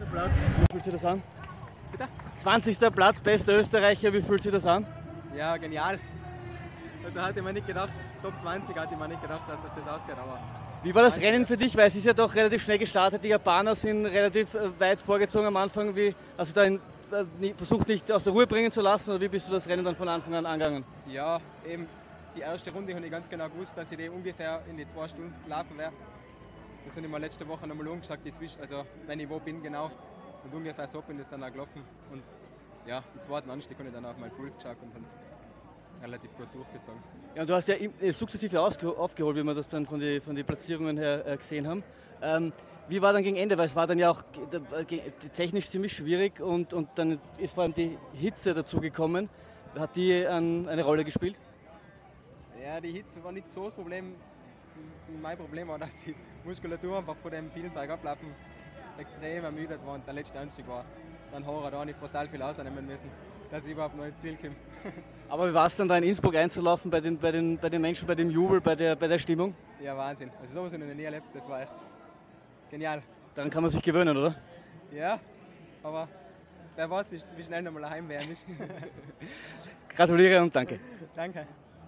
Platz, wie fühlt sich das an? Bitte? 20. Platz, bester Österreicher, wie fühlt sich das an? Ja, genial. Also hatte ich mir nicht gedacht, Top 20 hatte ich mir nicht gedacht, dass das ausgeht, aber... Wie war das Rennen für dich? Weil es ist ja doch relativ schnell gestartet, die Japaner sind relativ weit vorgezogen am Anfang. Hast du da versucht, dich aus der Ruhe bringen zu lassen oder wie bist du das Rennen dann von Anfang an angegangen? Ja, eben die erste Runde habe ich ganz genau gewusst, dass ich die ungefähr in die 2 Stunden laufen werde. Das habe ich mir letzte Woche nochmal umgeschaut, also wenn ich wo bin genau. Und ungefähr so bin ich dann auch gelaufen. Und ja, im zweiten Anstieg habe ich dann auf meinen Puls geschaut und habe es relativ gut durchgezogen. Ja, und du hast ja sukzessive aufgeholt, wie wir das dann von den Platzierungen her gesehen haben. Wie war dann gegen Ende? Weil es war dann ja auch technisch ziemlich schwierig und dann ist vor allem die Hitze dazugekommen. Hat die eine Rolle gespielt? Ja, die Hitze war nicht so das Problem. Mein Problem war, dass die Muskulatur einfach von dem vielen Bergablaufen extrem ermüdet war und der letzte Anstieg war. Dann habe ich nicht brutal viel ausnehmen müssen, dass ich überhaupt noch ins Ziel komme. Aber wie war es dann da in Innsbruck einzulaufen, bei den Menschen, bei dem Jubel, bei der Stimmung? Ja, Wahnsinn. Also sowas habe ich noch nie erlebt, das war echt genial. Daran kann man sich gewöhnen, oder? Ja, aber wer weiß, wie schnell nochmal ein Heimwärm ist. Gratuliere und danke. Danke.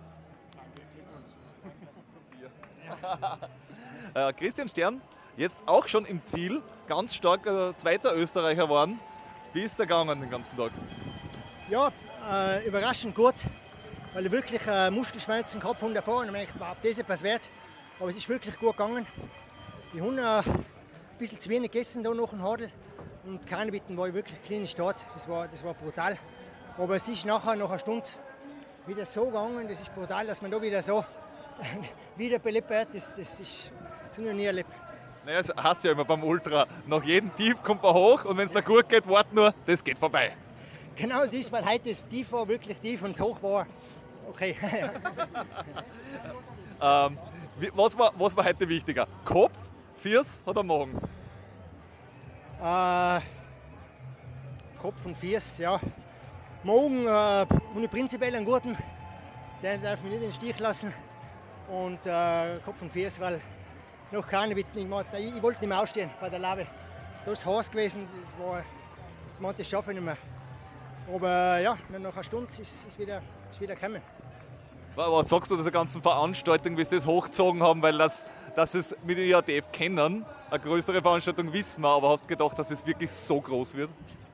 Christian Stern, jetzt auch schon im Ziel, ganz stark zweiter Österreicher geworden. Wie ist der gegangen den ganzen Tag? Ja, überraschend gut, weil ich wirklich Muskelschmerzen gehabt habe davor und ich dachte, wow, das ist etwas wert. Aber es ist wirklich gut gegangen. Ich habe ein bisschen zu wenig gegessen da nach dem Hadel und keine Bitten war ich wirklich klinisch dort. Das war brutal. Aber es ist nachher, nach einer Stunde, wieder so gegangen, das ist brutal, dass man da wieder so wiederbelebt wird. Das ist noch nie erlebt. Naja, das heißt ja immer beim Ultra, nach jedem Tief kommt man hoch und wenn es da gut geht, wart nur, das geht vorbei. Genau so ist, weil heute das Tief war wirklich tief und das Hoch war okay. Was war heute wichtiger? Kopf, Fiers oder Magen? Kopf und Fiers, ja. Magen habe ich prinzipiell einen guten, der darf mich nicht in den Stich lassen. Und Kopf und Fiers, weil noch keine Bitten. Ich wollte nicht mehr ausstehen bei der Lave. Das ist heiß gewesen, das schaffe ich nicht mehr. Aber ja, nach einer Stunde ist es wieder gekommen. Was sagst du dieser ganzen Veranstaltung, wie sie das hochgezogen haben, weil dass es mit dem IATF kennen, eine größere Veranstaltung wissen wir, aber hast du gedacht, dass es wirklich so groß wird?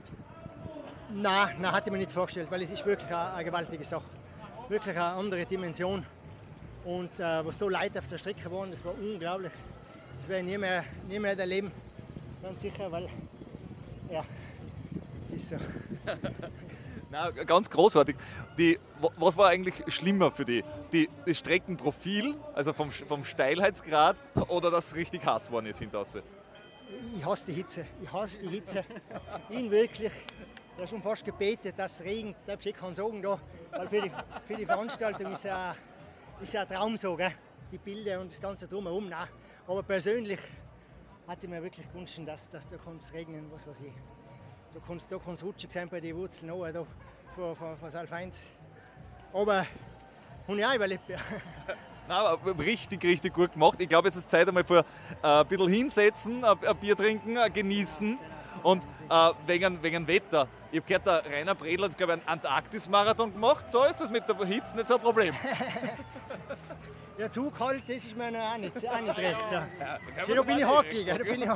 Nein, hatte ich mir nicht vorgestellt, weil es ist wirklich eine gewaltige Sache. Wirklich eine andere Dimension. Und was so Leute auf der Strecke waren, das war unglaublich. Das werde ich nie mehr erleben, ganz sicher, weil ja, es ist so. Na, ganz großartig. Was war eigentlich schlimmer für dich? Das Streckenprofil, also vom Steilheitsgrad, oder dass es richtig heiß geworden ist hinter raus? Ich hasse die Hitze. Ich bin wirklich, ich habe schon fast gebetet, dass es regnet. Ich kann sagen, da, weil für die Veranstaltung ist ein Traum so, gell? Die Bilder und das Ganze drumherum. Nein. Aber persönlich hatte ich mir wirklich gewünscht, dass da regnen, was weiß ich. Da kann es rutschig sein bei den Wurzeln auch, da von Salfeins. Aber habe ich auch überlebt. Ja. Nein, aber richtig gut gemacht. Ich glaube, jetzt ist Zeit einmal für ein bisschen hinsetzen, ein Bier trinken, genießen. Und wegen Wetter. Ich habe gehört, der Rainer Bredl hat, glaube ich, einen Antarktis-Marathon gemacht. Da ist das mit der Hitze nicht so ein Problem. Ja, zu kalt, das ist mir auch nicht recht. Ja. Da bin ich hakelig.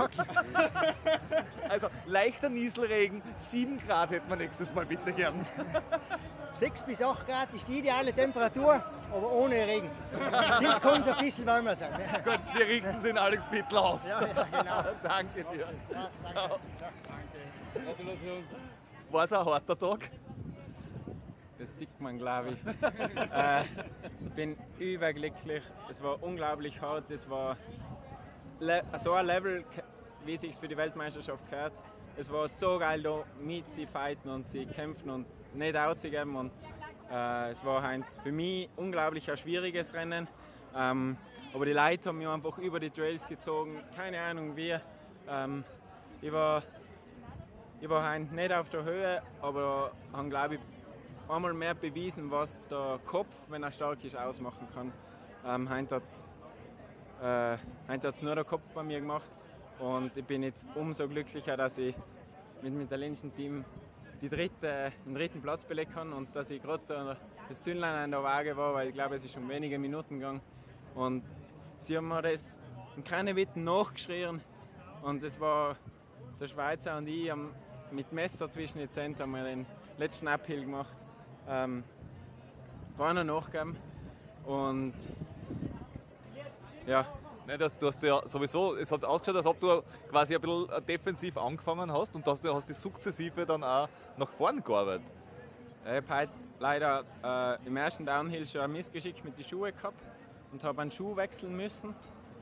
Also leichter Nieselregen, 7 Grad hätten wir nächstes Mal bitte gern. 6 bis 8 Grad ist die ideale Temperatur, aber ohne Regen. Sonst kann es ein bisschen wärmer sein. Gut, wir richten es in Alex Bittl aus. Ja, genau. Danke dir. Danke. Gratulation. War es ein harter Tag? Das sieht man, glaube ich. Ich bin überglücklich. Es war unglaublich hart. Es war so ein Level, wie es sich für die Weltmeisterschaft gehört. Es war so geil, da mit sie fighten und sie kämpfen und nicht aufzugeben. Und, es war für mich unglaublich ein schwieriges Rennen. Aber die Leute haben mich einfach über die Trails gezogen. Keine Ahnung wie. Ich war nicht auf der Höhe, aber habe, glaube ich, einmal mehr bewiesen, was der Kopf, wenn er stark ist, ausmachen kann. Heute hat es nur der Kopf bei mir gemacht und ich bin jetzt umso glücklicher, dass ich mit dem italienischen Team den dritten Platz belegen kann und dass ich gerade das Zündlein an der Waage war, weil ich glaube, es ist schon wenige Minuten gegangen. Und sie haben mir das in keine Witten nachgeschrien und es war der Schweizer und ich haben mit Messer zwischen den Zähnen haben wir den letzten Uphill gemacht. Keiner nachgegeben und ja. Nein, du hast ja sowieso, es hat ausgeschaut, als ob du quasi ein bisschen defensiv angefangen hast und du hast die sukzessive dann auch nach vorn gearbeitet. Ich habe heute leider im ersten Downhill schon ein Missgeschick mit den Schuhen gehabt und habe einen Schuh wechseln müssen.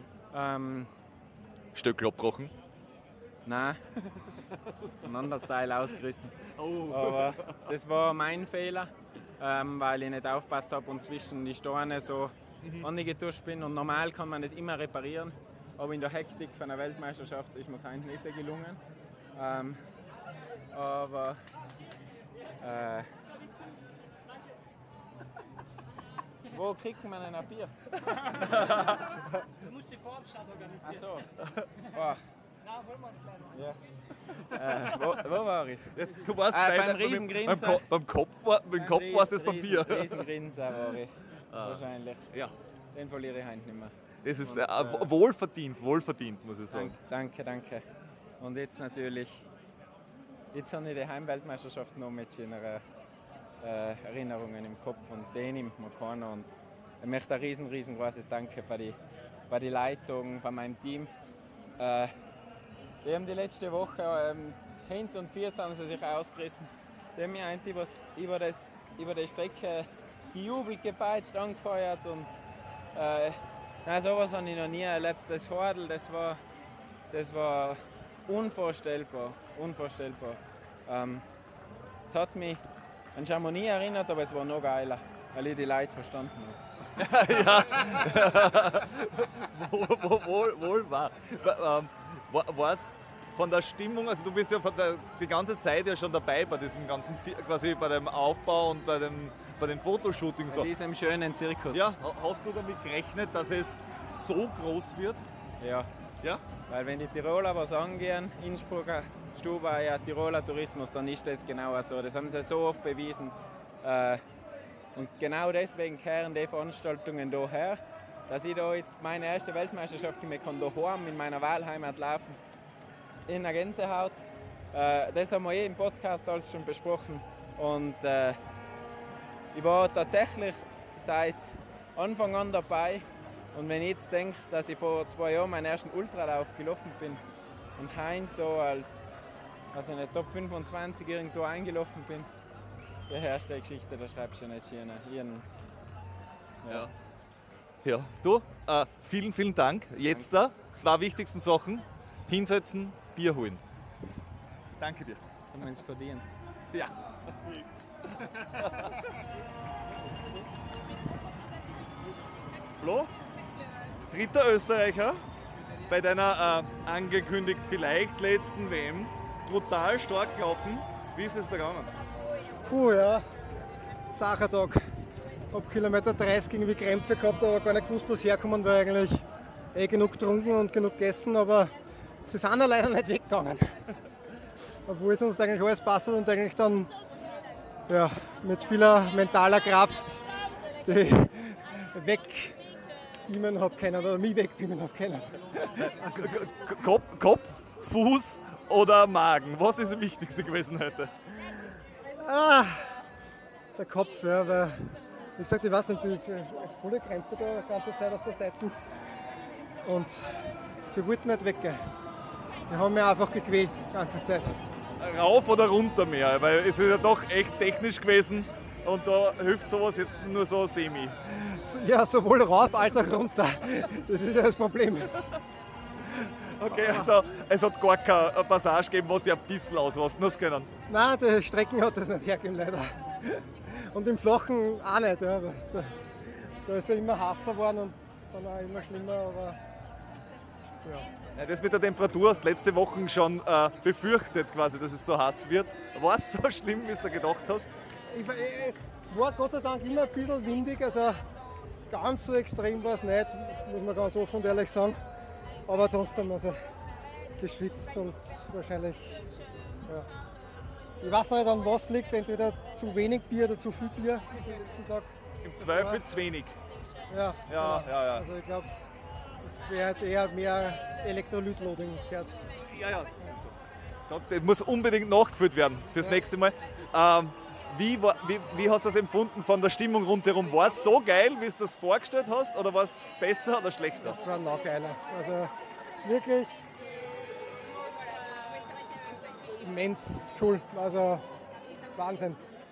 Stöckel abgebrochen? Nein, ein anderes Teil ausgerissen. Aber das war mein Fehler, weil ich nicht aufgepasst habe und zwischen die Steine so angetuscht bin. Und normal kann man das immer reparieren, aber in der Hektik von der Weltmeisterschaft ist mir es heute nicht gelungen. Aber wo kriegt man denn ein Bier? Du musst die Vorabstadt organisieren. Ach so. Boah. Na, holen wir uns gleich noch. Ja. Wo war ich? Du warst beim Riesengrinser. Beim Kopf warst das beim Bier. Riesengrinser war ich. Wahrscheinlich. Ja. Den verliere ich heute nicht mehr. Das ist Und, wohlverdient, muss ich sagen. Danke. Und jetzt natürlich, jetzt habe ich die Heimweltmeisterschaft noch mit schöneren Erinnerungen im Kopf und den nimmt mir keiner. Und ich möchte ein riesengroßes Danke bei die Leute sagen, von meinem Team. Die haben die letzte Woche Hand und Fuß haben sie sich ausgerissen. Die haben mich eigentlich über die Strecke gejubelt, gepeitscht, angefeuert und nein, sowas habe ich noch nie erlebt. Das Hordel, das war unvorstellbar. Es hat mich an Chamonix erinnert, aber es war noch geiler, weil ich die Leute verstanden habe. Ja, wohl wahr. Was von der Stimmung, also du bist ja die ganze Zeit ja schon dabei bei diesem ganzen, quasi bei dem Aufbau und bei den Fotoshootings. In diesem schönen Zirkus. Ja, hast du damit gerechnet, dass es so groß wird? Ja. Ja? Weil wenn die Tiroler was angehen, Innsbrucker Stubai, ja, Tiroler Tourismus, dann ist das genau so. Das haben sie so oft bewiesen. Und genau deswegen kehren die Veranstaltungen hierher, dass ich da jetzt meine erste Weltmeisterschaft daheim in meiner Wahlheimat laufen, in der Gänsehaut. Das haben wir im Podcast alles schon besprochen. Und ich war tatsächlich seit Anfang an dabei. Und wenn ich jetzt denke, dass ich vor 2 Jahren meinen ersten Ultralauf gelaufen bin und heute da als eine Top 25 irgendwo eingelaufen bin, die erste Geschichte, da schreibst du nicht schön. Ja, du, vielen Dank. Jetzt da, 2 wichtigsten Sachen. Hinsetzen, Bier holen. Danke dir. Das haben wir uns verdient. Ja. Flo, 3. Österreicher bei deiner angekündigt vielleicht letzten WM. Brutal stark gelaufen. Wie ist es da gegangen? Puh, ja. Sachertag. Ab Kilometer 30 irgendwie Krämpfe gehabt, aber gar nicht gewusst, was herkommen, weil eigentlich genug getrunken und genug gegessen, aber sie sind ja leider nicht weggegangen. Obwohl es uns eigentlich alles passt und eigentlich dann ja, mit vieler mentaler Kraft die wegbeamen habe können oder mich wegbeamen habe können. Kopf, Fuß oder Magen? Was ist das Wichtigste gewesen heute? Der Kopf, ja, weil, wie gesagt, ich weiß nicht, ich volle Krämpfe da die ganze Zeit auf der Seite und sie wollten nicht weggehen. Die haben mich einfach gequält die ganze Zeit. Rauf oder runter mehr? Weil es ist ja doch echt technisch gewesen und da hilft sowas jetzt nur so semi. Ja, sowohl rauf als auch runter. Das ist ja das Problem. Okay, also es hat gar keine Passage gegeben, was dir ein bisschen ausrasten hast können. Nein, die Strecken hat das nicht hergegeben, leider. Und im Flachen auch nicht. Ja. Da ist ja immer heißer geworden und dann auch immer schlimmer. Aber, ja. Ja, das mit der Temperatur hast du letzte Woche schon befürchtet, quasi, dass es so heiß wird. War es so schlimm, wie du gedacht hast? Es war Gott sei Dank immer ein bisschen windig, also ganz so extrem war es nicht, muss man ganz offen und ehrlich sagen. Aber trotzdem, also geschwitzt und wahrscheinlich Ja. Ich weiß nicht, an was liegt, entweder zu wenig Bier oder zu viel Bier den letzten Tag. Im Zweifel zu wenig. Ja, Ja, genau. ja, ja. Also ich glaube, es wäre halt eher mehr Elektrolytloading gehört. Ja. Das muss unbedingt nachgefüllt werden fürs nächste Mal. Wie hast du das empfunden von der Stimmung rundherum? War es so geil, wie du das vorgestellt hast, oder war es besser oder schlechter? Das war noch geiler. Also wirklich immens cool. Also Wahnsinn.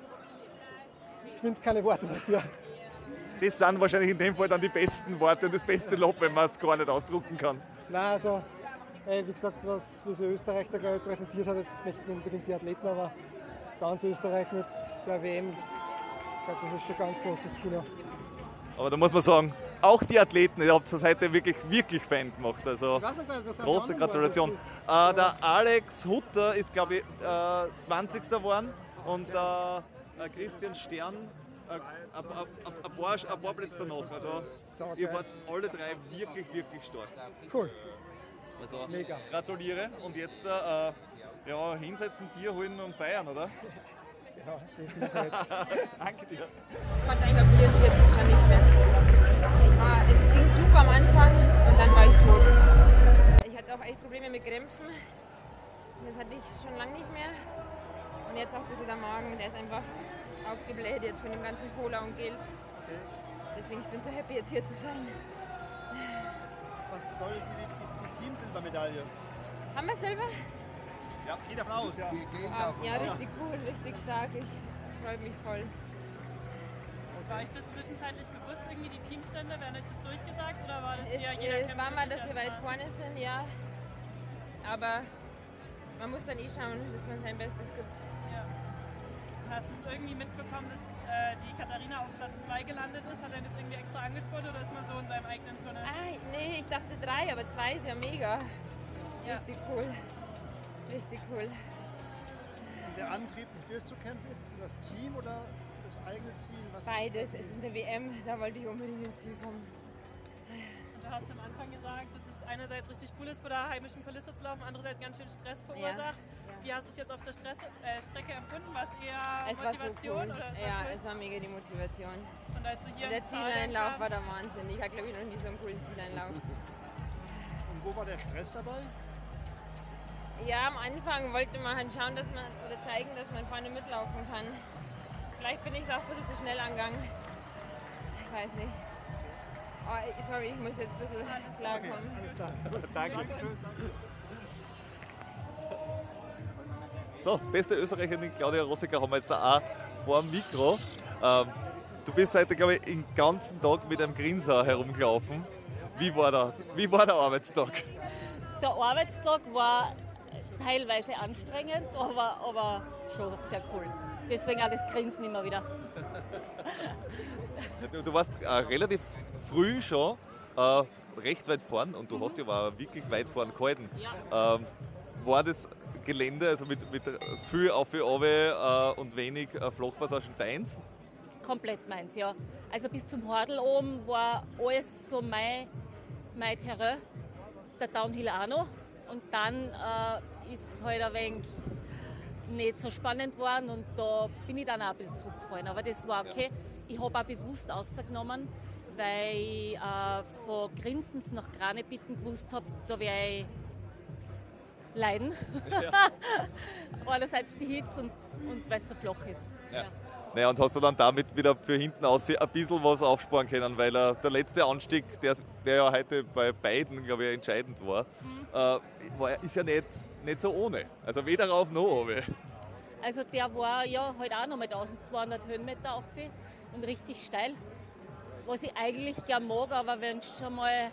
Ich finde keine Worte dafür. Das sind wahrscheinlich in dem Fall dann die besten Worte und das beste Lob, wenn man es gar nicht ausdrucken kann. Nein, also wie gesagt, wie sich Österreich da glaube ich präsentiert hat, jetzt nicht unbedingt die Athleten, aber ganz Österreich mit der WM, ich glaube, das ist schon ganz großes Kino. Aber da muss man sagen, auch die Athleten, ihr habt es heute wirklich, wirklich fein gemacht. Also große Gratulation. Der Alex Hutter ist, glaube ich, 20. geworden und Christian Stern ein paar Plätze danach. Also ihr wart alle drei wirklich, wirklich stark. Cool. Also Mega. gratuliere und jetzt hinsetzen, Bier holen und feiern, oder? Ja, das machen wir jetzt. Danke dir. Ich konnte eigentlich ab 44 schon nicht mehr. Es ging super am Anfang und dann war ich tot. Ich hatte auch echt Probleme mit Krämpfen. Das hatte ich schon lange nicht mehr. Und jetzt auch ein bisschen der Magen, der ist einfach aufgebläht jetzt von dem ganzen Cola und Gels. Deswegen ich bin so happy jetzt hier zu sein. Was bedeutet die Teamsilbermedaille? Haben wir selber? Ja, geht davon aus, ja. Ja, richtig cool, richtig stark. Ich freue mich voll. War euch das zwischenzeitlich bewusst, irgendwie die Teamstände? Werden euch das durchgesagt oder war das eher Es war mal, dass wir weit vorne sind, ja. Aber man muss dann schauen, dass man sein Bestes gibt. Ja. Hast du es irgendwie mitbekommen, dass die Katharina auf Platz 2 gelandet ist? Hat er das irgendwie extra angespornt oder ist man so in seinem eigenen Tunnel? Nee, ich dachte 3, aber 2 ist ja mega. Ja. Richtig cool. Richtig cool. Der Antrieb, nicht durchzukämpfen, ist das Team oder das eigene Ziel? Beides. Es ist eine WM, da wollte ich unbedingt ins Ziel kommen. Und du hast am Anfang gesagt, dass es einerseits richtig cool ist, vor der heimischen Kulisse zu laufen, andererseits ganz schön Stress verursacht. Ja. Wie hast du es jetzt auf der Strecke empfunden? War es eher Es war Motivation? so cool. Oder Ja, cool? es war mega die Motivation. Und als du hier Der ins Stadion Zieleinlauf kamst, war der Wahnsinn. Ich habe, glaube ich, noch nie so einen coolen Zieleinlauf. Und wo war der Stress dabei? Ja, am Anfang wollte man halt schauen, dass man oder zeigen, dass man vorne mitlaufen kann. Vielleicht bin ich es auch ein bisschen zu schnell angegangen. Ich weiß nicht. Oh, sorry, ich muss jetzt ein bisschen klarkommen. Danke. So, beste Österreicherin Claudia Rosiker haben wir jetzt da auch vor dem Mikro. Du bist heute, glaube ich, den ganzen Tag mit einem Grinser herumgelaufen. Wie war der Arbeitstag? Der Arbeitstag war teilweise anstrengend, aber schon sehr cool. Deswegen auch das Grinsen immer wieder. Du warst relativ früh schon recht weit vorn und du hast ja auch wirklich weit vorn gehalten. Ja. War das Gelände, also mit viel auf und wenig Flachpassagen deins? Komplett meins, ja. Also bis zum Hordel oben war alles so mein Terrain, der Downhill auch noch. Und dann ist halt ein wenig nicht so spannend geworden und da bin ich dann auch ein bisschen zurückgefallen. Aber das war okay. Ich habe auch bewusst rausgenommen, weil ich von Grinsens nach Granebitten gewusst habe, da werde ich leiden. Ja. Einerseits die Hitze und weil es so flach ist. Ja. Naja, und hast du dann damit wieder für hinten aus ein bisschen was aufsparen können, weil der letzte Anstieg, der ja heute bei beiden, glaube ich, entscheidend war, ist ja nicht so ohne. Also weder rauf noch runter. Also der war ja halt auch noch mal 1200 Höhenmeter rauf und richtig steil. Was ich eigentlich gern mag, aber wenn du schon mal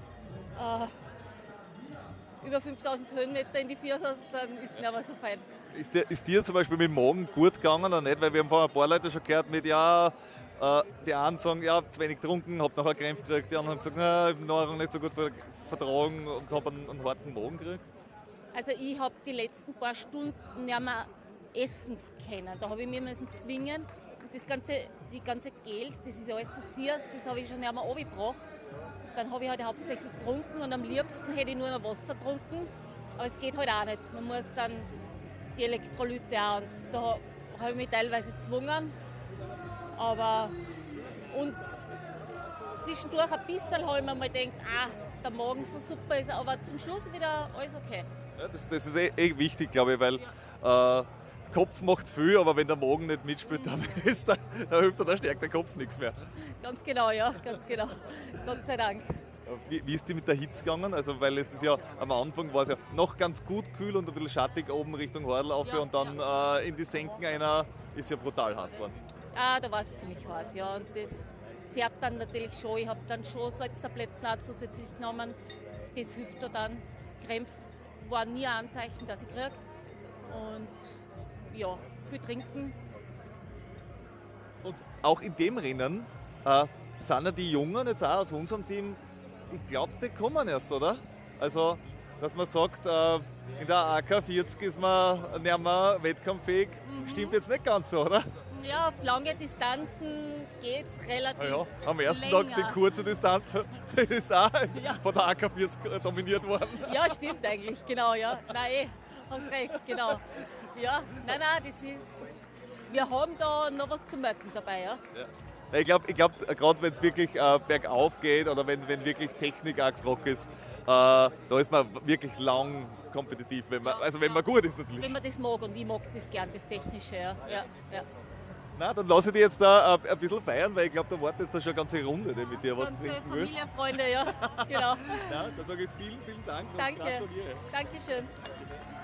über 5000 Höhenmeter in die Füße hast, dann ist es nicht mehr so fein. Ist dir zum Beispiel mit dem Magen gut gegangen oder nicht? Weil wir haben vorhin ein paar Leute schon gehört mit, die einen sagen, ja, zu wenig getrunken, hab nachher Krämpfe gekriegt, die anderen haben gesagt, na, ich habe Nahrung nicht so gut vertragen und habe einen harten Magen gekriegt. Also ich habe die letzten paar Stunden nicht mehr essen können. Da habe ich mich müssen zwingen. Und die ganze Gels, das ist ja alles so Siers, das habe ich schon nicht mehr runtergebracht. Dann habe ich halt hauptsächlich getrunken und am liebsten hätte ich nur noch Wasser getrunken. Aber es geht halt auch nicht. Man muss dann die Elektrolyte auch. Und da habe ich mich teilweise gezwungen. Aber und zwischendurch ein bisschen habe ich mir mal gedacht, der Magen so super ist, aber zum Schluss wieder alles okay. Ja, das ist wichtig, glaube ich, weil der Kopf macht viel, aber wenn der Magen nicht mitspielt, dann hilft da stärkt der Kopf nichts mehr. Ganz genau, ja, ganz genau. Gott sei Dank. Wie ist die mit der Hitze gegangen? Also, weil es ist ja am Anfang war es ja noch ganz gut kühl und ein bisschen schattig oben Richtung Hordel auf und dann in die Senken ist ja brutal heiß geworden. Da war es ziemlich heiß, ja. Und das zerrt dann natürlich schon. Ich habe dann schon Salztabletten auch zusätzlich genommen. Das hilft da dann. Krämpfe war nie ein Anzeichen, dass ich kriege. Und ja, viel trinken. Und auch in dem Rennen sind ja die Jungen jetzt auch aus unserem Team, ich glaube, die kommen erst, oder? Also, dass man sagt, in der AK40 ist man nicht mehr wettkampffähig, stimmt jetzt nicht ganz so, oder? Ja, auf lange Distanzen geht es relativ Ja, am ersten länger. Tag die kurze Distanz ist auch von der AK40 dominiert worden. Ja, stimmt eigentlich, genau, ja. Nein, hast recht, genau. Ja, nein, das ist. Wir haben da noch was zu melden dabei, ja. Ja. Ich glaube, gerade wenn es wirklich bergauf geht oder wenn wirklich Technik auch gefragt ist, da ist man wirklich lang kompetitiv, wenn man gut ist natürlich. Wenn man das mag und ich mag das gern, das Technische, ja. Na, dann lasse ich dich jetzt da ein bisschen feiern, weil ich glaube, da wartet jetzt schon eine ganze Runde, die mit dir was Ganze trinken will. Familie, Freunde, ja, genau. Ja, dann sage ich vielen Dank und Danke. gratuliere. Dankeschön.